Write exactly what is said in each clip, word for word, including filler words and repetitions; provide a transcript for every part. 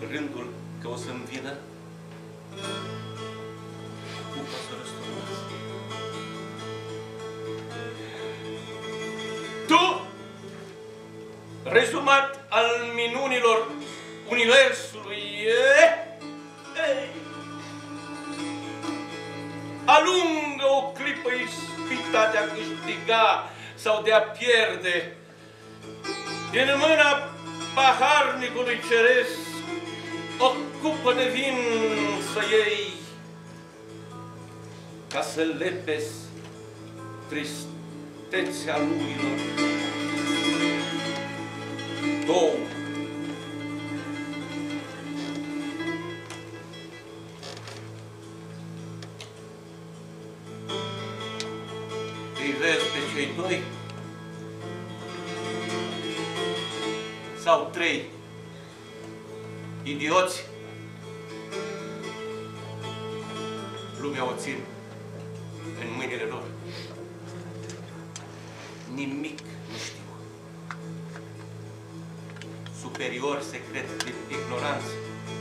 rândul că o să-mi vină cupa să răsturnați. Tu, rezumat al minunilor Universului, alungă o clipă ispita de a câștiga sau de a pierde din mâna paharnicului ceresc o cupă de vin să iei ca să lepezi tristețea lumilor. Două. Îi vezi pe cei doi sau trei idioți? Lumea o țin în mâinile lor. Nimic nu știu. Superior secret de ignoranță.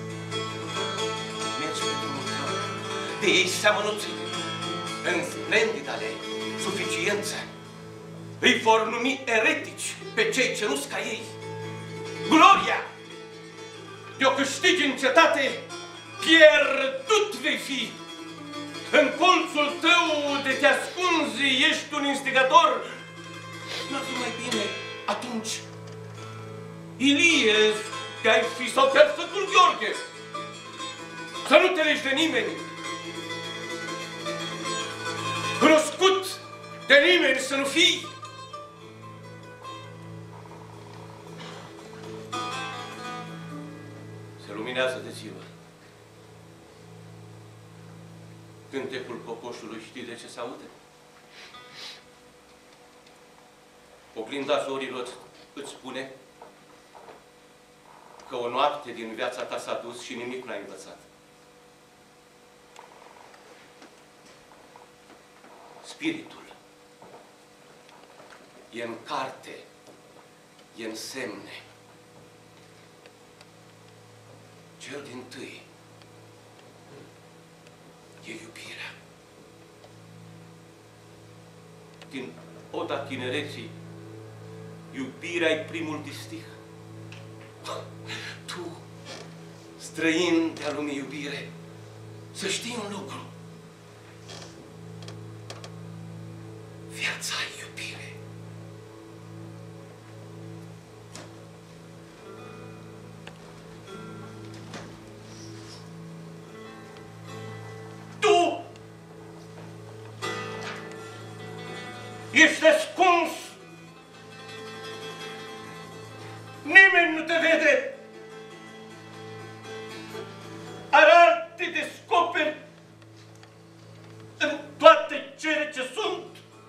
Mergi pe drumul tău. De ei seamănut în splendida lei suficiență. Îi vor numi eretici pe cei ce nu-s ca ei. Gloria de-o câștigi în cetate, pierdut vei fi. În colțul tău de te ascunzi, ești un instigator. N-ar fi mai bine atunci Ilie te-ai fi sau chiar Sfântul Gheorghe, să nu te legi de nimeni, cunoscut de nimeni să nu fii. Se luminează de ziua. Cântecul cocoșului știi de ce se aude? Oglinda zorilor îți spune că o noapte din viața ta s-a dus și nimic n-ai învățat. Spiritul e în carte, e în semne. Cel dintâi e iubirea. Din oda tinereții, iubirea-i primul distih. Tu, străin de-a lumii iubire, să știi un lucru. Viața e iubire. Tu ești ascuns. Nimeni nu te vede. Arar te descoperi în toate cele ce sunt.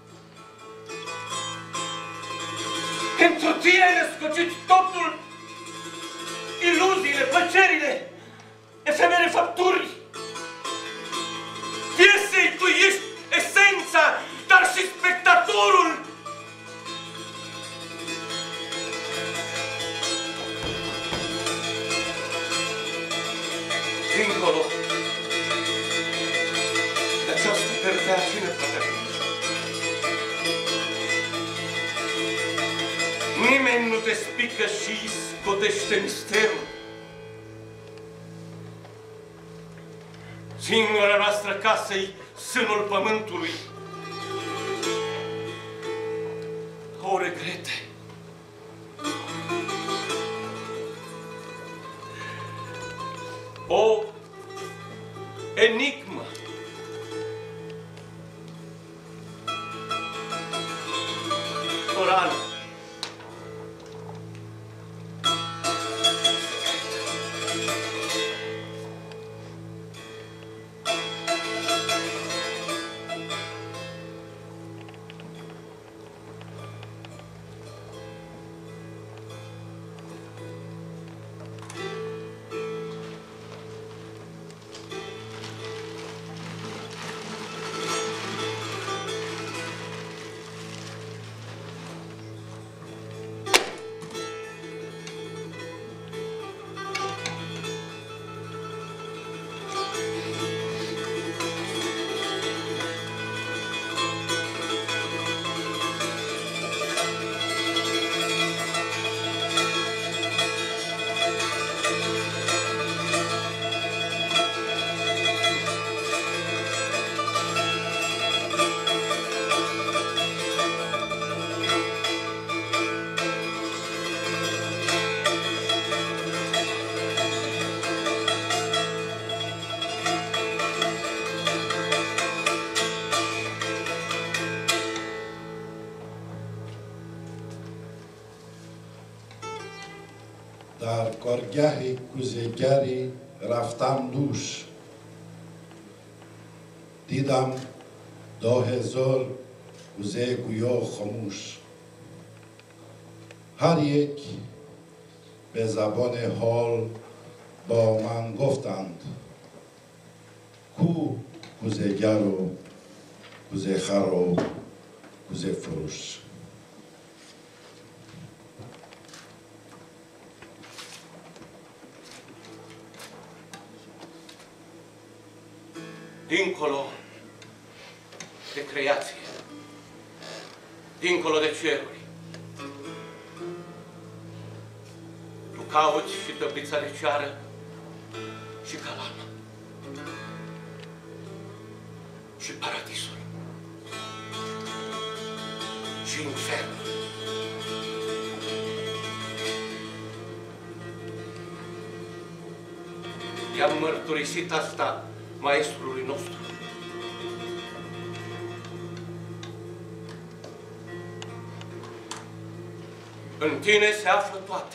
Pentru tine ai născocit totul, iluziile, plăcerile, efemere fapturi. Piesei tu ești esența, dar și spectatorul. Dincolo de această perdea, cine poate ajunge? Nimeni nu te spică și scotește misterul. Singura noastră casă-i sânul pământului. O regrete. O enigmă. O rană. در کارگاه کوزهگری رفتم دوش، دیدم دو هزار کوزه گویا خاموش، هر یک به زبان حال با من گفتند کو کوزهگر و کوزه خر و کوزه فروش. Dincolo de creație, dincolo de ceruri, tu cauți și tăblița de ceară și calama și paradisul și infernul. I-am mărturisit asta maestrului nostru. În tine se află toate.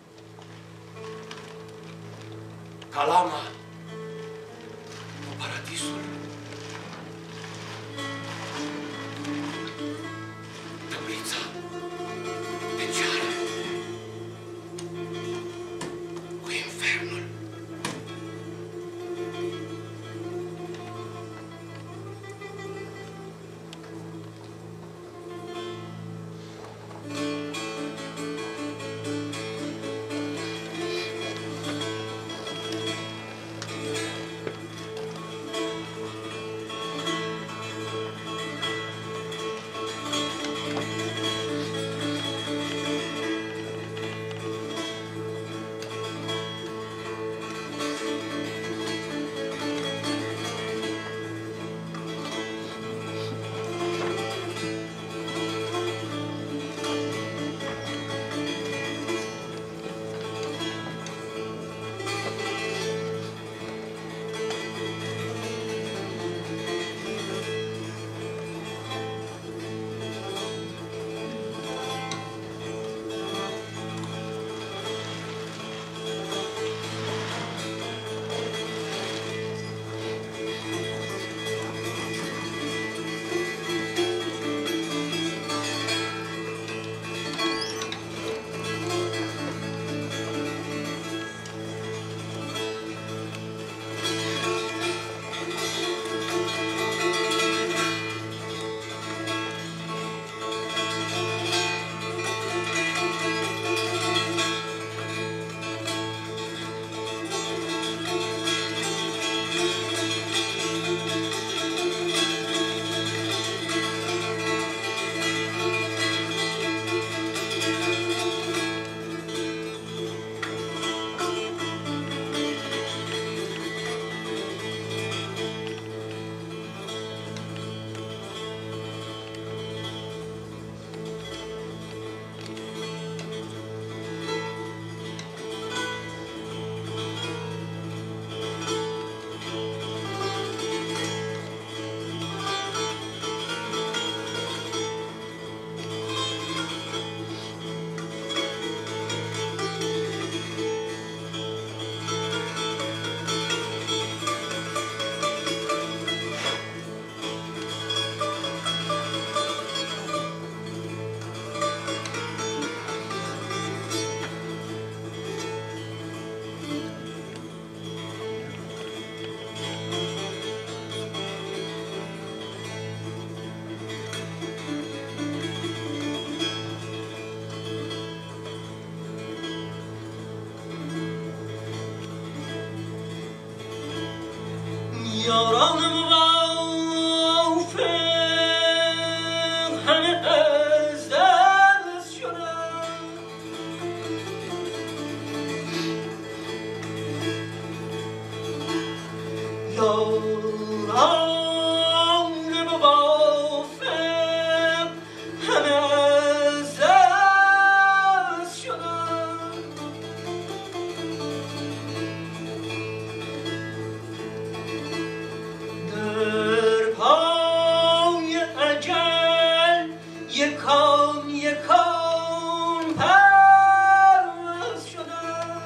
Calama cu paradisul. Tăblița de ceară cu infernul. یکان یکان پرواز شدم.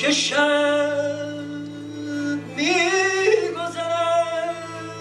که شب می‌گذرد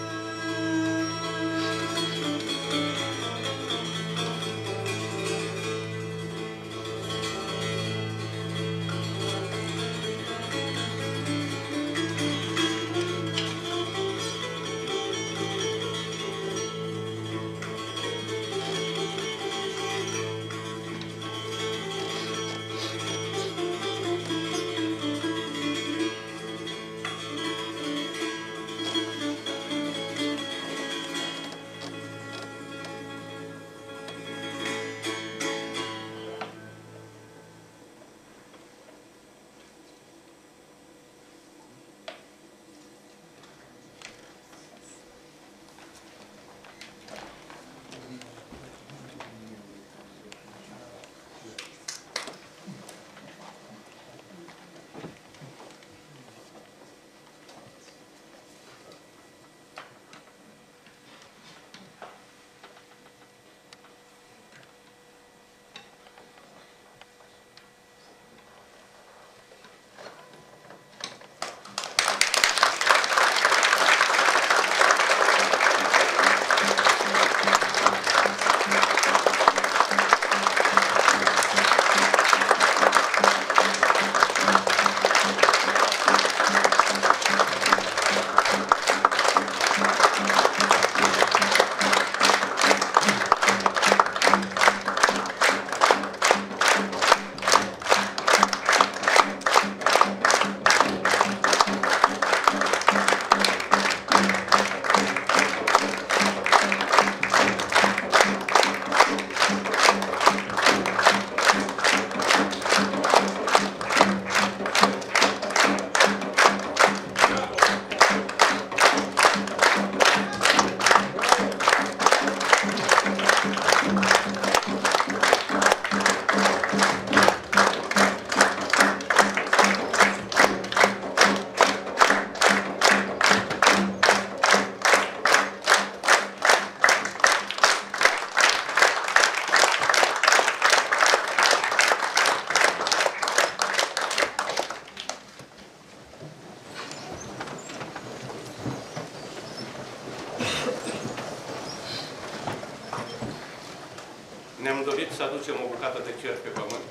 Ne-am dorit să aducem o bucată de cer pe pământ.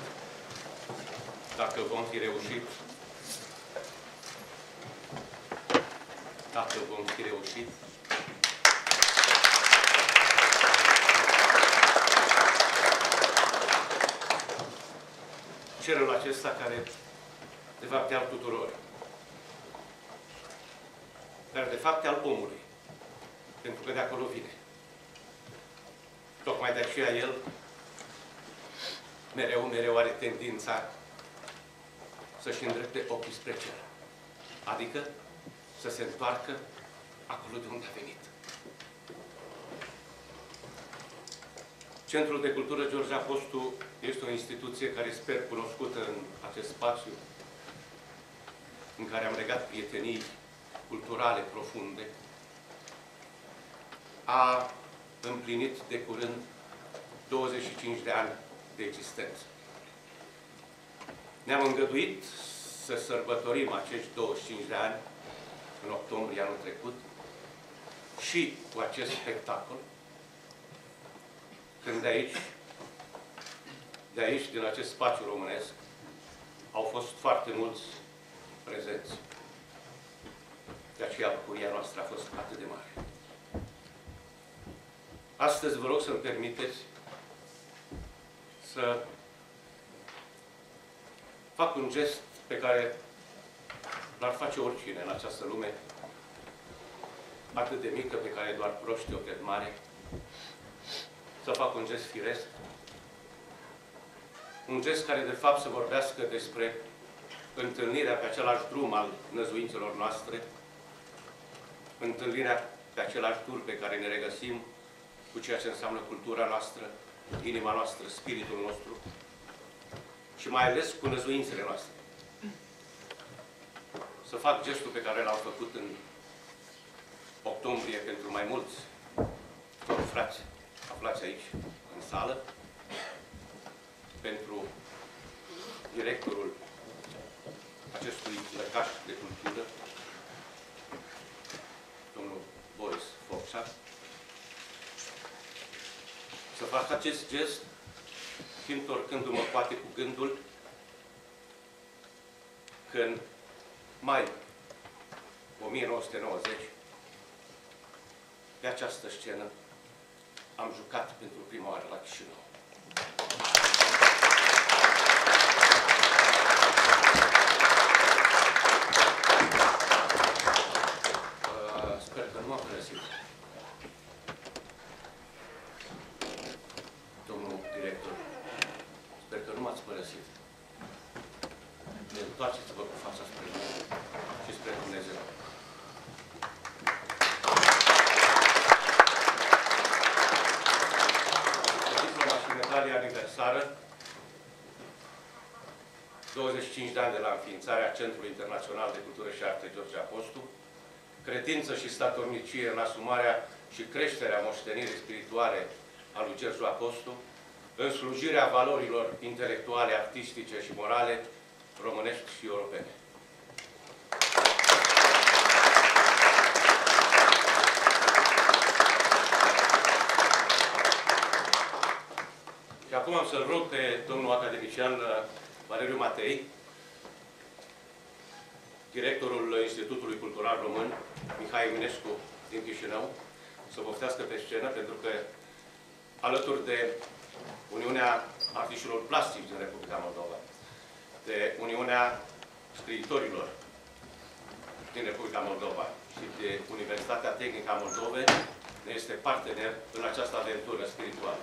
Dacă vom fi reușit, dacă vom fi reușit, cerul acesta care, de fapt, e al tuturor, dar, de fapt, e al omului, pentru că de acolo vine. Tocmai de aceea el mereu, mereu are tendința să-și îndrepte ochii spre cer. Adică să se întoarcă acolo de unde a venit. Centrul de Cultură George Apostu este o instituție care sper cunoscută în acest spațiu, în care am legat prietenii culturale profunde. A împlinit de curând douăzeci și cinci de ani de existență. Ne-am îngăduit să sărbătorim acești douăzeci și cinci de ani în octombrie anul trecut și cu acest spectacol, când de aici, de aici, din acest spațiu românesc, au fost foarte mulți prezenți. De aceea bucuria noastră a fost atât de mare. Astăzi vă rog să-mi permiteți să fac un gest pe care l-ar face oricine în această lume atât de mică, pe care doar proștii o cred mare, să fac un gest firesc, un gest care de fapt să vorbească despre întâlnirea pe același drum al năzuințelor noastre, întâlnirea pe același tur pe care ne regăsim cu ceea ce înseamnă cultura noastră, inima noastră, spiritul nostru și mai ales cu năzuințele noastre. Să fac gestul pe care l-am făcut în octombrie pentru mai mulți frați aflați aici, în sală, pentru directorul acestui lăcaș de cultură, domnul Boris Focșa, să fac acest gest și întorcându-mă poate cu gândul că în mai o mie nouă sute nouăzeci, pe această scenă, am jucat pentru prima oară la Chișinău. Uh, sper că nu m-a părăsit domnul director. Sper că nu m-ați părăsit. Întoarceți-vă cu fața spre mine și spre Dumnezeu. Aniversară, douăzeci și cinci de ani de la înființarea Centrului Internațional de Cultură și Arte George Apostu, credință și statornicie în asumarea și creșterea moștenirii spirituale a lui George Apostu, în slujirea valorilor intelectuale, artistice și morale, românești și europene. Și acum am să-l rog pe domnul academician Valeriu Matei, directorul Institutului Cultural Român, Mihai Eminescu din Chișinău, să poftească pe scenă, pentru că alături de Uniunea Artiștilor Plastici din Republica Moldova, de Uniunea Scriitorilor din Republica Moldova și de Universitatea Tehnică a Moldovei, ne este partener în această aventură spirituală.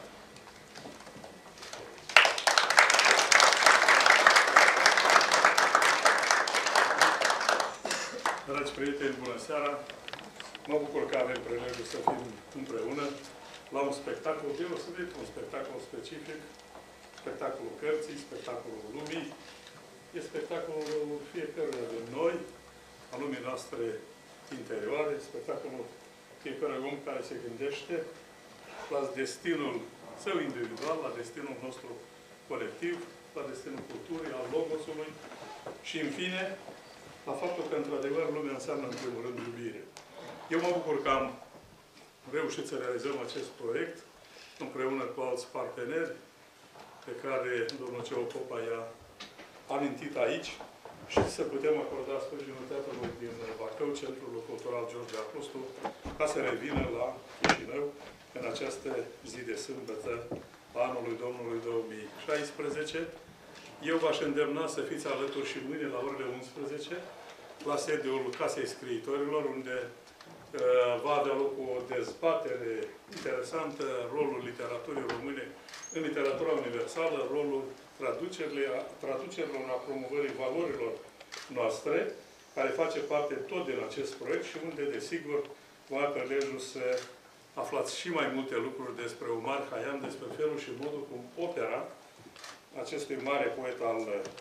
Dragi prieteni, bună seara! Mă bucur că avem prilejul să fim împreună la un spectacol deosebit, un spectacol specific, spectacolul cărții, spectacolul lumii. E spectacolul fiecăruia din noi, a lumii noastre interioare, spectacolul fiecărui om care se gândește la destinul său individual, la destinul nostru colectiv, la destinul culturii, al logosului și, în fine, la faptul că, într-adevăr, lumea înseamnă, în primul rând, iubire. Eu mă bucur că am reușit să realizăm acest proiect împreună cu alți parteneri pe care domnul Ceo Popa i-a amintit aici și să putem acorda sprijinul teatrului din Bacău, Centrul Cultural George Apostu, ca să revină la Chișinău în această zi de sâmbătă a anului Domnului două mii șaisprezece. Eu v-aș îndemna să fiți alături și mâine la orele unsprezece la sediul Casei Scriitorilor, unde uh, va avea loc o dezbatere interesantă, rolul literaturii române în literatura universală, rolul traducerilor la promovării valorilor noastre, care face parte tot din acest proiect și unde, desigur, va avea prilejul să aflați și mai multe lucruri despre Omar Khayyam, despre felul și modul cum opera acestui mare poet al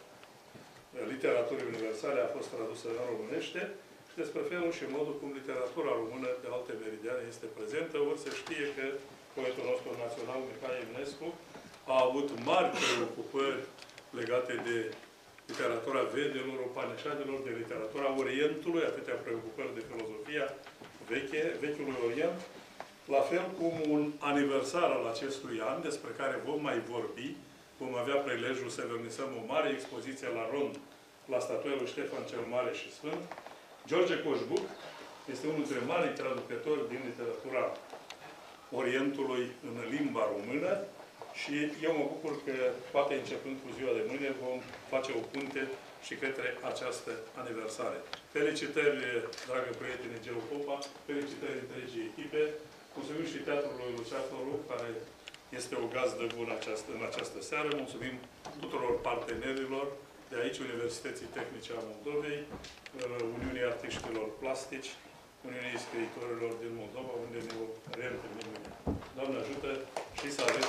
literaturii universale a fost tradusă în românește și despre felul și modul cum literatura română de alte meridiane este prezentă. Ori se știe că poetul nostru național, Mihai Eminescu, a avut mari preocupări legate de literatura vedelor, upanishadelor, de literatura Orientului, atâtea preocupări de filozofia veche, vechiului Orient, la fel cum un aniversar al acestui an, despre care vom mai vorbi. Vom avea prilejul să vernisăm o mare expoziție la Rond, la statuia lui Ștefan cel Mare și Sfânt. George Coșbuc este unul dintre marii traducători din literatura Orientului în limba română și eu mă bucur că, poate începând cu ziua de mâine, vom face o punte și către această aniversare. Felicitări, dragă prieteni Geo Popa, felicitări întregii echipe, mulțumim și Teatrului Luceafărul, care este o gazdă bună această, în această seară. Mulțumim tuturor partenerilor de aici, Universității Tehnice a Moldovei, Uniunii Artiștilor Plastici, Uniunii Scriitorilor din Moldova, unde ne vom reîntâlni mâine. Doamne ajută și să aveți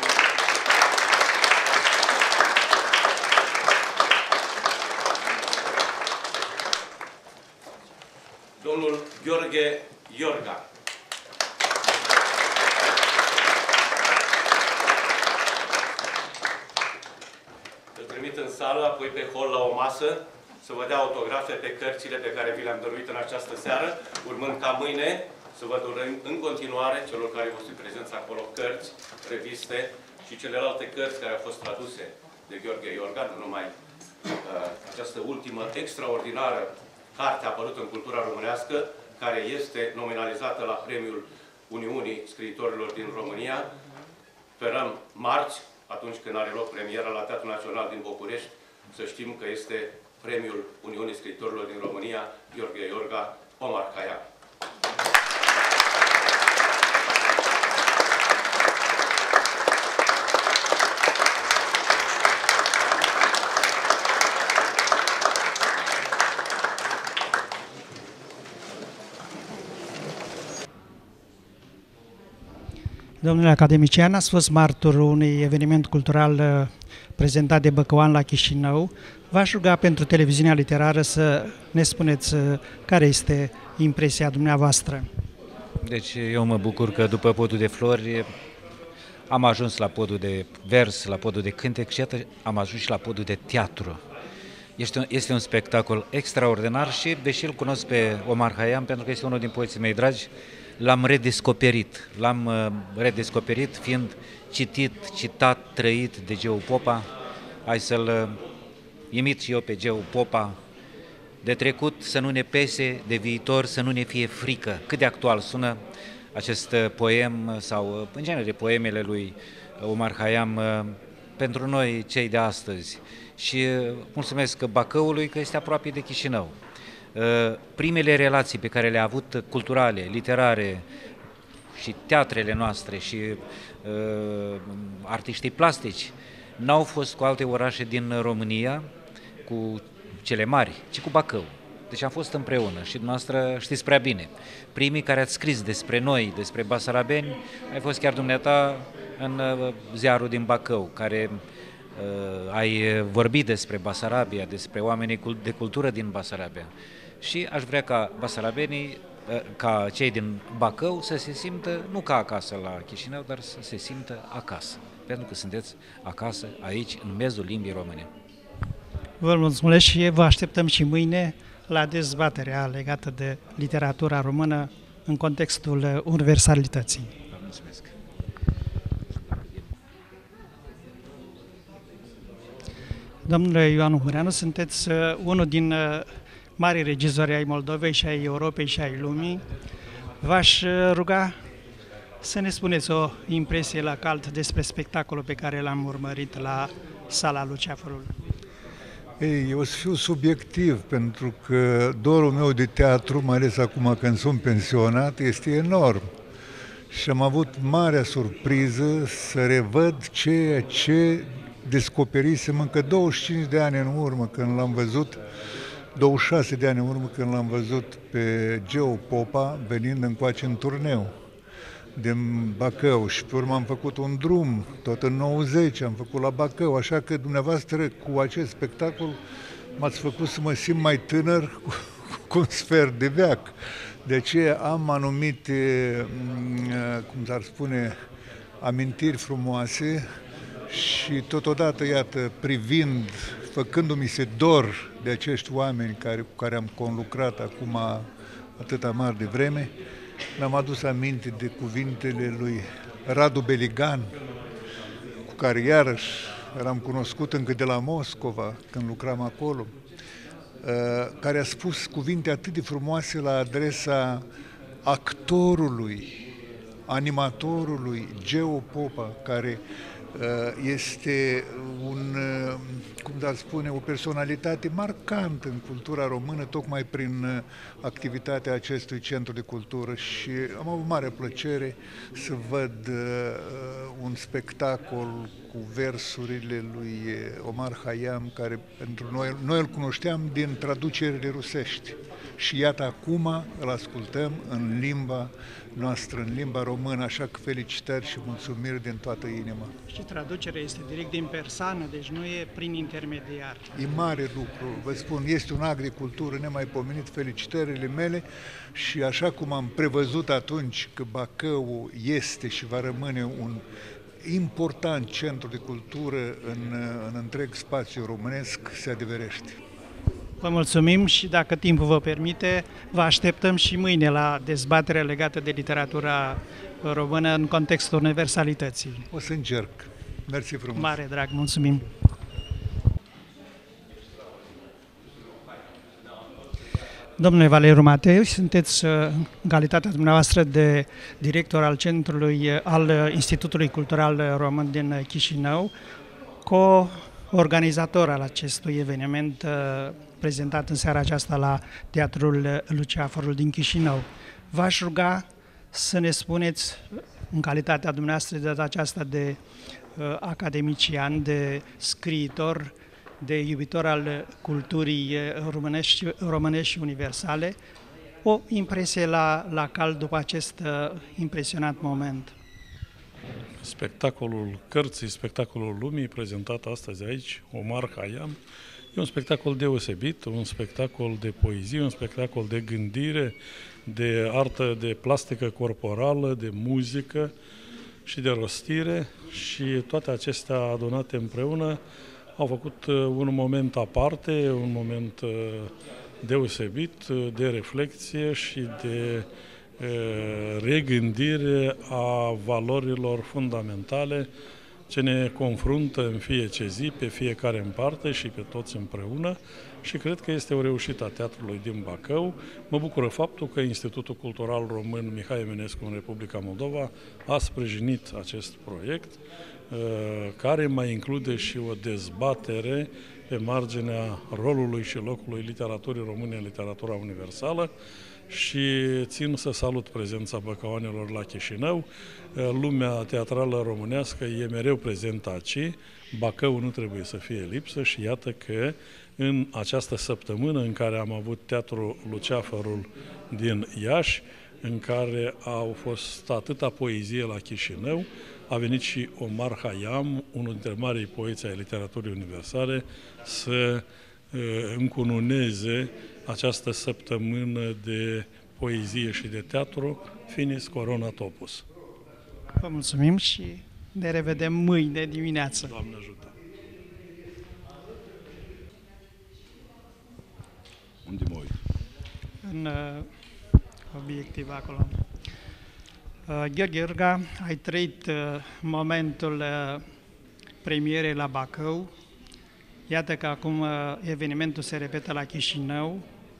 Domnul Gheorghe Iorga. Îl trimit în sală, apoi pe hol la o masă, să vă dea autografe pe cărțile pe care vi le-am dăruit în această seară, urmând ca mâine să vă dorim în continuare celor care vor fi prezenți acolo cărți, reviste și celelalte cărți care au fost traduse de Gheorghe Iorga, nu numai uh, această ultimă extraordinară carte apărută în cultura românească, care este nominalizată la Premiul Uniunii Scriitorilor din România. Sperăm marți, atunci când are loc premiera la Teatrul Național din București, să știm că este Premiul Uniunii Scriitorilor din România, Gheorghe Iorga, Omar Khayyam. Domnule academician, ați fost martorul unui eveniment cultural prezentat de Băcăuan la Chișinău. V-aș ruga pentru televiziunea literară să ne spuneți care este impresia dumneavoastră. Deci eu mă bucur că după Podul de Flori am ajuns la Podul de Vers, la Podul de Cântec și iată am ajuns și la Podul de Teatru. Este un, este un spectacol extraordinar și, deși îl cunosc pe Omar Khayyam, pentru că este unul din poeții mei dragi, l-am redescoperit. L-am uh, redescoperit fiind citit, citat, trăit de Geu Popa. Hai să-l uh, imit și eu pe Geu Popa. De trecut să nu ne pese, de viitor să nu ne fie frică. Cât de actual sună acest uh, poem sau, uh, în genere, poemele lui Omar Khayyam uh, pentru noi, cei de astăzi. Și uh, mulțumesc Bacăului că este aproape de Chișinău. Primele relații pe care le-a avut culturale, literare și teatrele noastre și uh, artiștii plastici n-au fost cu alte orașe din România, cu cele mari, ci cu Bacău. Deci am fost împreună și dumneavoastră știți prea bine. Primii care ați scris despre noi, despre basarabeni, ai fost chiar dumneata în uh, ziarul din Bacău, care uh, ai vorbit despre Basarabia, despre oamenii de cultură din Basarabia. Și aș vrea ca basarabenii, ca cei din Bacău, să se simtă, nu ca acasă la Chișinău, dar să se simtă acasă. Pentru că sunteți acasă, aici, în mezul limbii române. Vă mulțumesc și vă așteptăm și mâine la dezbaterea legată de literatura română în contextul universalității. Vă mulțumesc. Domnule Ioan Ungureanu, sunteți unul din mari regizori ai Moldovei și ai Europei și ai lumii. V-aș ruga să ne spuneți o impresie la cald despre spectacolul pe care l-am urmărit la Sala Luceafărului. Ei, eu o să fiu subiectiv, pentru că dorul meu de teatru, mai ales acum când sunt pensionat, este enorm. Și am avut marea surpriză să revăd ceea ce descoperisem încă douăzeci și cinci de ani în urmă, când l-am văzut, douăzeci și șase de ani în urmă, când l-am văzut pe Geu Popa venind încoace în turneu din Bacău și pe urmă am făcut un drum, tot în nouăzeci am făcut la Bacău, așa că dumneavoastră cu acest spectacol m-ați făcut să mă simt mai tânăr cu, cu un sfert de veac. De aceea am anumite, cum s-ar spune, amintiri frumoase și totodată, iată, privind, făcându-mi se dor de acești oameni care, cu care am conlucrat acum atâta mare de vreme, mi-am adus aminte de cuvintele lui Radu Beligan, cu care iarăși eram cunoscut încă de la Moscova, când lucram acolo, care a spus cuvinte atât de frumoase la adresa actorului, animatorului Geu Popa, care este un, cum dar spune, o personalitate marcantă în cultura română, tocmai prin activitatea acestui centru de cultură și am avut mare plăcere să văd un spectacol cu versurile lui Omar Khayyam, care pentru noi, noi îl cunoșteam din traducerile rusești și iată acum îl ascultăm în limba noastră, în limba română, așa că felicitări și mulțumiri din toată inima. Și traducerea este direct din persană, deci nu e prin intermediar. E mare lucru, vă spun, este un act de cultură nemaipomenit, felicitările mele și așa cum am prevăzut atunci că Bacău este și va rămâne un important centru de cultură în, în întreg spațiul românesc, se adeverește. Vă mulțumim și dacă timpul vă permite, vă așteptăm și mâine la dezbatere legată de literatura română în contextul universalității. O să încerc. Mersi frumos. Mare drag, mulțumim. Domnule Valeriu Matei, sunteți în calitatea dumneavoastră de director al Centrului, al Institutului Cultural Român din Chișinău, co-organizator al acestui eveniment prezentat în seara aceasta la Teatrul Luceafărul din Chișinău. V-aș ruga să ne spuneți, în calitatea dumneavoastră de data aceasta de uh, academician, de scriitor, de iubitor al culturii românești, românești și universale, o impresie la, la cald după acest uh, impresionant moment. Spectacolul cărții, spectacolul lumii, prezentat astăzi aici, Omar Khayyam, e un spectacol deosebit, un spectacol de poezie, un spectacol de gândire, de artă, de plastică corporală, de muzică și de rostire, și toate acestea adunate împreună au făcut un moment aparte, un moment deosebit de reflexie și de regândire a valorilor fundamentale ce ne confruntă în fiecare zi, pe fiecare în parte și pe toți împreună, și cred că este o reușită a Teatrului din Bacău. Mă bucură faptul că Institutul Cultural Român Mihai Eminescu în Republica Moldova a sprijinit acest proiect, care mai include și o dezbatere pe marginea rolului și locului literaturii române în literatura universală, și țin să salut prezența băcăoanelor la Chișinău. Lumea teatrală românească e mereu prezentă aici, Bacău nu trebuie să fie lipsă, și iată că în această săptămână în care am avut Teatrul Luceafărul din Iași, în care au fost atâta poezie la Chișinău, a venit și Omar Khayyam, unul dintre marii poeți ai literaturii universale, să uh, încununeze această săptămână de poezie și de teatru, finis coronat opus. Vă mulțumim și ne revedem mâine dimineață. Doamne ajută! Unde mă uit? În uh, obiectiv acolo. Uh, Gheorghe Urga, ai trăit uh, momentul uh, premierei la Bacău. Iată că acum uh, evenimentul se repetă la Chișinău.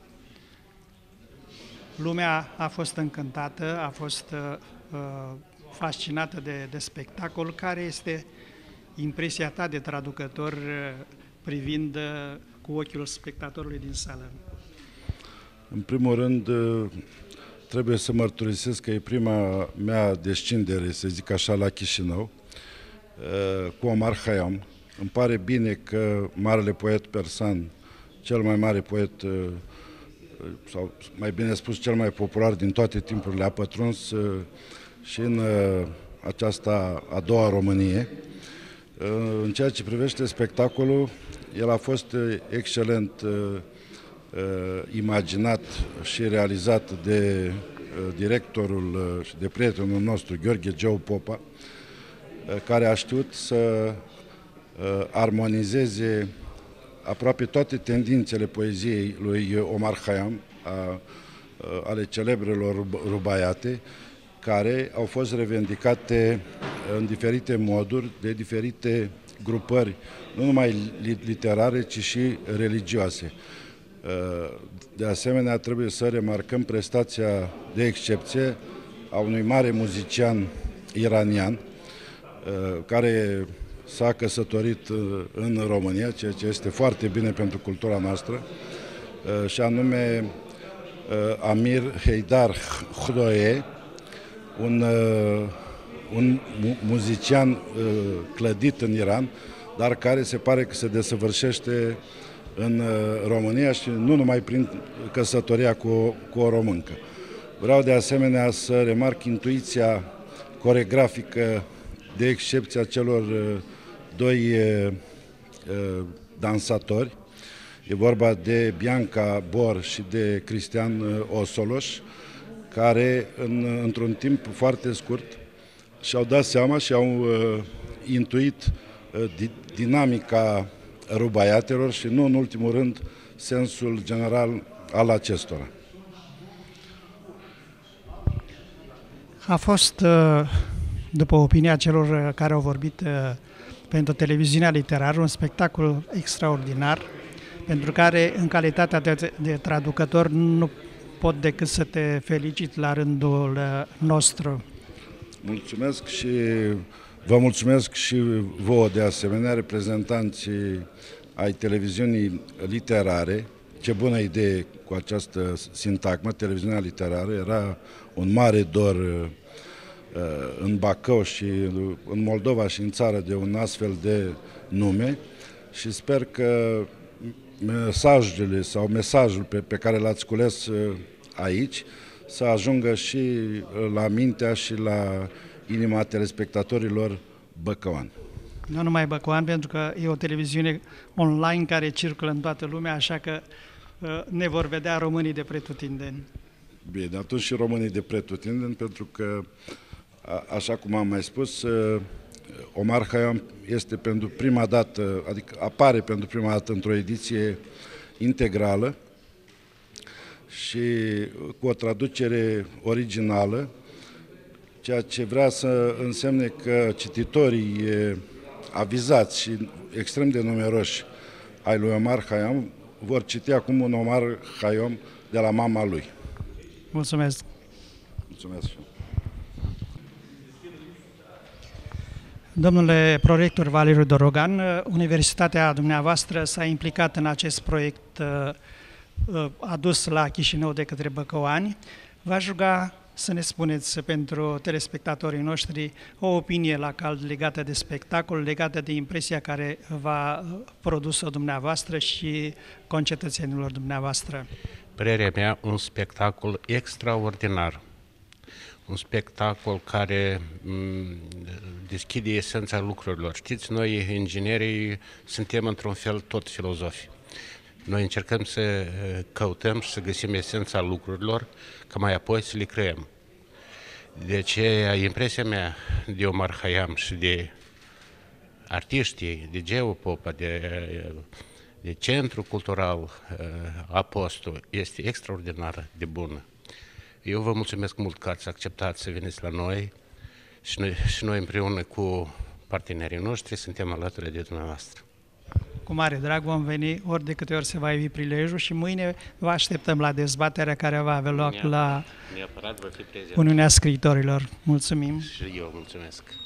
Lumea a fost încântată, a fost uh, fascinată de, de spectacol. Care este impresia ta de traducător uh, privind uh, cu ochiul spectatorului din sală? În primul rând, trebuie să mărturisesc că e prima mea descindere, să zic așa, la Chișinău, cu Omar Khayyam. Îmi pare bine că marele poet persan, cel mai mare poet, sau mai bine spus, cel mai popular din toate timpurile, a pătruns și în aceasta a doua Românie. În ceea ce privește spectacolul, el a fost excelent imaginat și realizat de directorul și de prietenul nostru, Gheorghe Geu Popa, care a știut să armonizeze aproape toate tendințele poeziei lui Omar Khayyam, a, ale celebrelor rubaiate, care au fost revendicate în diferite moduri de diferite grupări, nu numai literare, ci și religioase. De asemenea, trebuie să remarcăm prestația de excepție a unui mare muzician iranian, care s-a căsătorit în România, ceea ce este foarte bine pentru cultura noastră, și anume Amir Heydar Khdoe, un, un muzician clădit în Iran, dar care se pare că se desăvârșește în România și nu numai prin căsătoria cu, cu o româncă. Vreau de asemenea să remarc intuiția coregrafică de excepție a celor doi dansatori. E vorba de Bianca Bor și de Cristian Osoloș, care în, într-un timp foarte scurt și-au dat seama și au intuit dinamica rubaiatelor și nu în ultimul rând sensul general al acestora. A fost, după opinia celor care au vorbit pentru televiziunea literară, un spectacol extraordinar, pentru care, în calitatea de, de traducător, nu pot decât să te felicit la rândul nostru. Mulțumesc și vă mulțumesc și vouă de asemenea, reprezentanții ai televiziunii literare. Ce bună idee cu această sintagmă, televiziunea literară. Era un mare dor în Bacău și în Moldova și în țară de un astfel de nume și sper că mesajele sau mesajul pe, pe care l-ați cules aici să ajungă și la mintea și la inima telespectatorilor băcăoani. Nu numai băcăoani, pentru că e o televiziune online care circulă în toată lumea, așa că ne vor vedea românii de pretutindeni. Bine, atunci și românii de pretutindeni, pentru că, așa cum am mai spus, Omar Khayyam este pentru prima dată, adică apare pentru prima dată într-o ediție integrală și cu o traducere originală, ceea ce vrea să însemne că cititorii avizați și extrem de numeroși ai lui Omar Khayyam vor citi acum un Omar Khayyam de la mama lui. Mulțumesc! Mulțumesc! Domnule prorector Valeriu Dorogan, Universitatea dumneavoastră s-a implicat în acest proiect adus la Chișinău de către băcăoani. V-aș ruga să ne spuneți pentru telespectatorii noștri o opinie la cald legată de spectacol, legată de impresia care v-a produs-o dumneavoastră și concetățenilor dumneavoastră. Părerea mea, un spectacol extraordinar. Un spectacol care m, deschide esența lucrurilor. Știți, noi, inginerii, suntem într-un fel tot filozofi. Noi încercăm să căutăm și să găsim esența lucrurilor, ca mai apoi să le creăm. De aceea, impresia mea de Omar Khayyam și de artiștii, de Geo Popa, de, de Centru Cultural Apostol, este extraordinar de bună. Eu vă mulțumesc mult că ați acceptat să veniți la noi și noi, și noi împreună cu partenerii noștri suntem alături de dumneavoastră. Cu mare drag vom veni ori de câte ori se va ivi prilejul și mâine vă așteptăm la dezbaterea care va avea loc la Neapărat va fi prezent. Uniunea Scriitorilor. Mulțumim! Și eu mulțumesc!